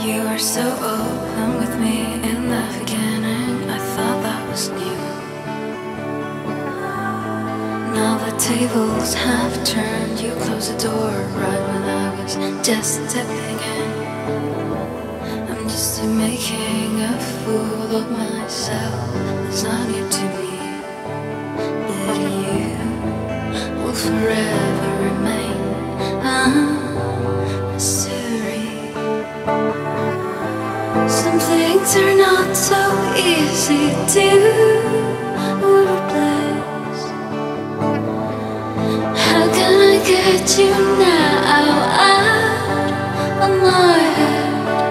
You were so open with me in the beginning. I thought that was new. Now the tables have turned. You closed the door right when I was just stepping in. I'm just making a fool of myself. It's not new to me, but you will forever remain a mystery. Some things are not so easy to replace. How can I get you now out of my head?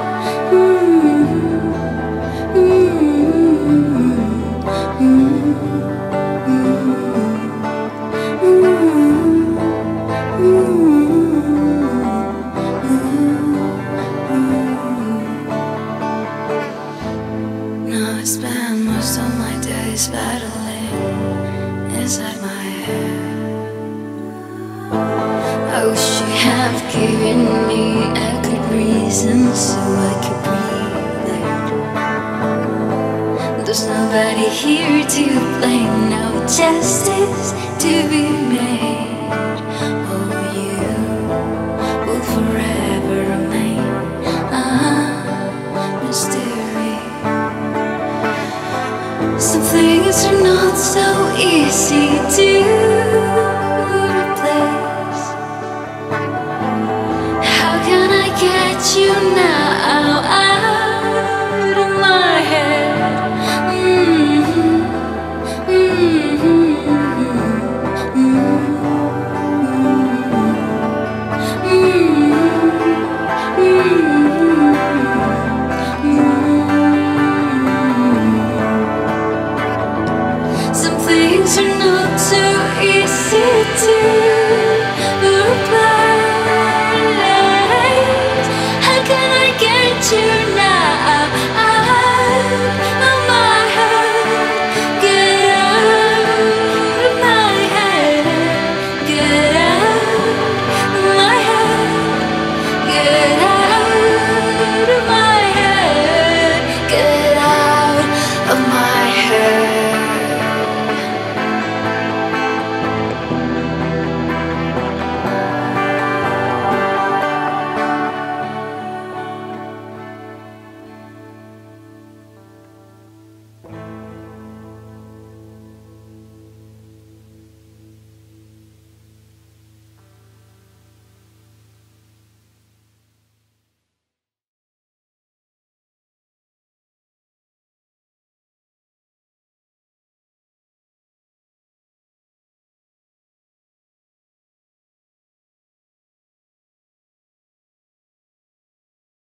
Now I spend most of my days battling inside my head. I wish you have given me a good reason so I could breathe it. There's nobody here to blame, no justice to be made. Oh, you will forever remain a mystery. Some things are not so easy to replace. How can I get you now out